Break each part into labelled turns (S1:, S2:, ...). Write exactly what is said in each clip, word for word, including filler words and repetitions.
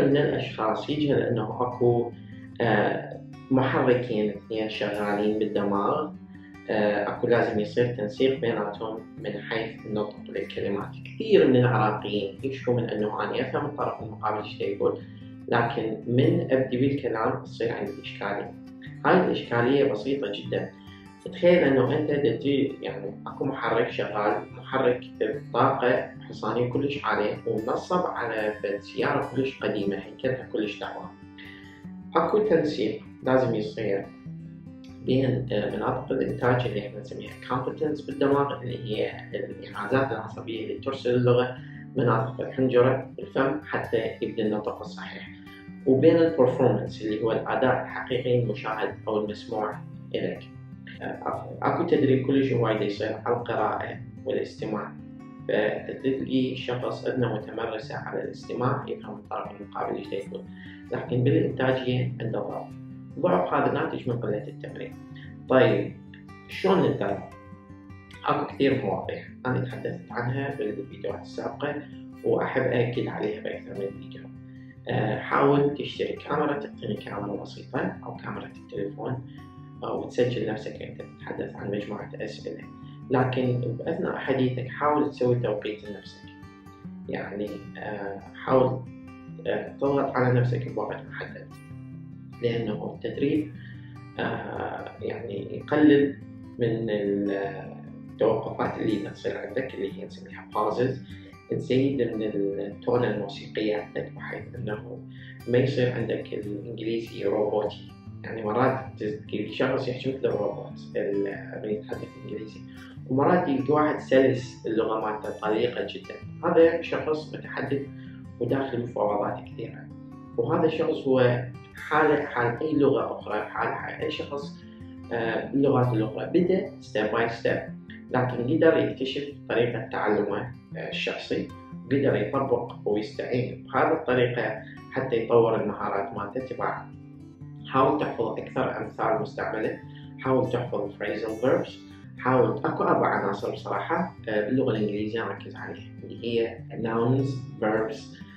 S1: كثير من الأشخاص يجهل أنه أكو آه، محركين اثنين شغالين بالدماغ، آه، أكو لازم يصير تنسيق بيناتهم من حيث النطق للكلمات. كثير من العراقيين يشكوا من أنه أنا أفهم الطرف المقابل ايش يقول، لكن من أبدي بالكلام تصير عندي إشكالية. هاي الإشكالية بسيطة جدا. تخيل أنه أنت تجي يعني أكو محرك شغال، محرك بطاقة حصانية كلش عالية ومنصب على سيارة كلش قديمة هيكلها كلش تعبان. أكو تنسيق لازم يصير بين مناطق الإنتاج اللي احنا نسميها competence بالدماغ، اللي هي الإنعازات العصبية اللي ترسل اللغة، مناطق الحنجرة والفم حتى يبدأ النطق الصحيح، وبين البرفورمانس اللي هو الأداء الحقيقي المشاهد أو المسموع إليك. اكو تدريب كلش هواية يصير على القراءة والاستماع، فتلقي شخص أذنه متمرسة على الاستماع يفهم الطرف المقابل ايش يقول، لكن بالإنتاجية عنده ضعف. الضعف هذا ناتج من قلة التمرين. طيب شلون نتدرب؟ اكو كثير مواضيع أنا تحدثت عنها بالفيديوهات السابقة وأحب أأكد عليها بأكثر من فيديو. حاول تشتري كاميرا، تقتني كاميرا بسيطة أو كاميرا التليفون وتسجل نفسك أنت تتحدث عن مجموعة أسئلة، لكن بأثناء حديثك حاول تسوي توقيت لنفسك. يعني حاول تضغط على نفسك بوقت محدد، لأنه التدريب يعني يقلل من التوقفات اللي تصير عندك اللي هي نسميها pauses، تزيد من التون الموسيقية عندك بحيث أنه ما يصير عندك الإنجليزي روبوتي. يعني مرات تلقى شخص يحكي مثل الروبوت اللي يتحدث إنجليزي، ومرات يلقى واحد سلس اللغة مالته طليقة جدا، هذا شخص متحدث وداخل مفاوضات كثيرة، وهذا الشخص هو حالة حال أي لغة أخرى، حال حال أي شخص باللغات الأخرى بدأ ستيب باي ستيب، لكن قدر يكتشف طريقة تعلمه الشخصي، قدر يطبق ويستعين بهذه الطريقة حتى يطور المهارات مالته تبعها. حاول تحفظ أكثر أمثال مستعملة، حاول تحفظ phrasal verbs، حاول أكو أربع عناصر بصراحة باللغة الإنجليزية ركز عليها، اللي هي nouns, verbs,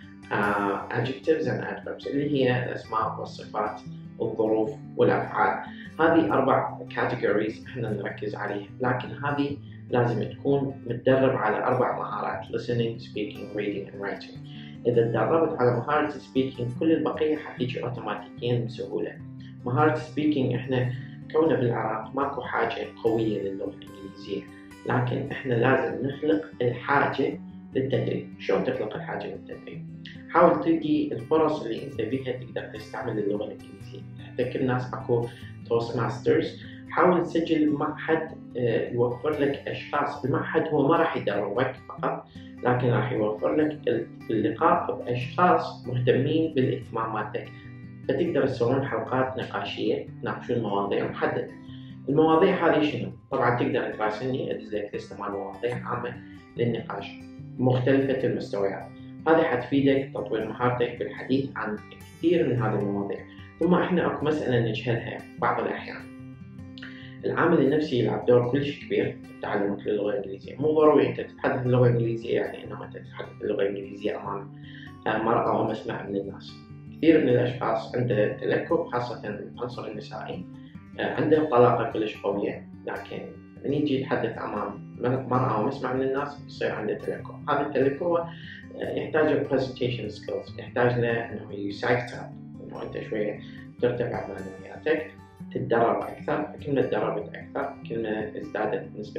S1: uh, adjectives and adverbs، اللي هي الأسماء والصفات والظروف والأفعال. هذه أربع categories إحنا نركز عليها، لكن هذه لازم تكون متدرب على أربع مهارات: listening, speaking, reading and writing. إذا تدربت على مهارة speaking كل البقية حتيجي أوتوماتيكيا بسهولة. مهارة speaking إحنا كوننا بالعراق ماكو حاجة قوية للغة الإنجليزية، لكن إحنا لازم نخلق الحاجة للتدريب. شلون تخلق الحاجة للتدريب؟ حاول تلقي الفرص اللي أنت بيها تقدر تستعمل اللغة الإنجليزية. تحتك الناس أكو توست ماسترز، حاول تسجل معهد يوفر لك أشخاص. المعهد هو ما راح يدربك فقط، لكن راح يوفر لك اللقاء بأشخاص مهتمين بالاهتماماتك، فتقدر تسوون حلقات نقاشية تناقشون مواضيع محددة. المواضيع هذه شنو؟ طبعا تقدر تراسلني أدز لك لستة مال مواضيع عامة للنقاش مختلفة المستويات. هذه حتفيدك تطوير مهارتك بالحديث عن كثير من هذه المواضيع. ثم احنا اكو مسألة نجهلها بعض الأحيان، العامل النفسي يلعب دور كلش كبير في تعلمك للغة الإنجليزية. مو ضروري أنت تتحدث اللغة الإنجليزية يعني إنما أنت تتحدث اللغة الإنجليزية أمام مرأة ومسمع من الناس. كثير من الأشخاص عنده تلكؤ، خاصة العنصر النسائي عنده طلاقة كلش قوية، لكن من يجي يتحدث أمام مرأة ومسمع من الناس يصير عنده تلكؤ. هذا التلكؤ يحتاج له presentation skills، يحتاج له إنه يسايتر، إنه أنت شوية ترتفع معنوياتك، تتدرب أكثر. كل ما تدربت أكثر كل ما ازدادت نسبة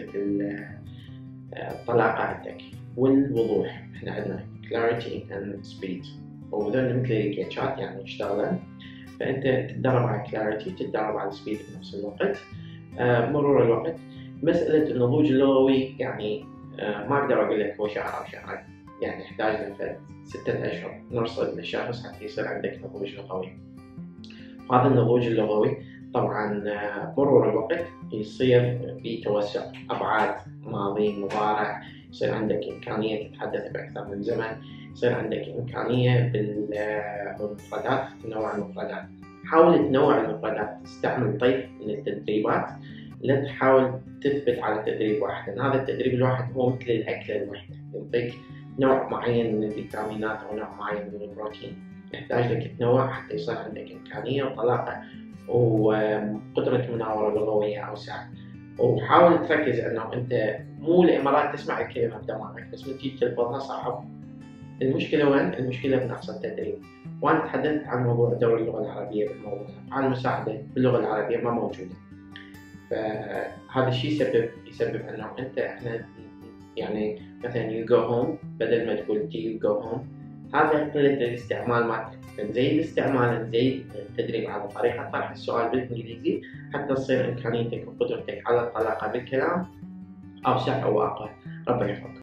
S1: الطلاقة عندك والوضوح. إحنا عندنا clarity and speed، وذول مثل الجيتشات يعني يشتغلن، فأنت تتدرب على clarity، تتدرب على speed بنفس الوقت. مرور الوقت مسألة النضوج اللغوي يعني ما أقدر أقول لك هو شهر أو شهرين، يعني يحتاج له ستة أشهر نرصد للشخص حتى يصير عندك نضوج لغوي. هذا النضوج اللغوي طبعا مرور الوقت يصير بتوسع أبعاد ماضي مضارع، يصير عندك إمكانية تتحدث بأكثر من زمن، يصير عندك إمكانية بالمفردات تنوع المفردات. حاول تنوع المفردات، تستعمل طيف من التدريبات، لا تحاول تثبت على تدريب واحد، لأن هذا التدريب الواحد هو مثل الأكلة الوحدة، يعطيك نوع معين من الفيتامينات أو نوع معين من البروتين، يحتاج لك تنوع حتى يصير عندك إمكانية وطلاقة وقدرة مناورة لغوية أوسع. وحاول تركز إنه أنت مو الإمارات تسمع الكلمة بدماغك، بس من تيجي تلفظها صعب. المشكلة وين؟ المشكلة بنقص التدريب. وأنا تحدثت عن موضوع دوري اللغة العربية بالموضوع، عن المساعدة باللغة العربية ما موجودة. فهذا الشيء يسبب يسبب إنه أنت إحنا يعني مثلا you go home بدل ما تقول do you go home، هذا قلة الاستعمال مالتك. فنزيد الاستعمال، نزيد التدريب على طريقة طرح السؤال بالإنجليزي حتى تصير إمكانيتك وقدرتك على الطلاقة بالكلام أوسع أو أقوى. ربنا يحفظك.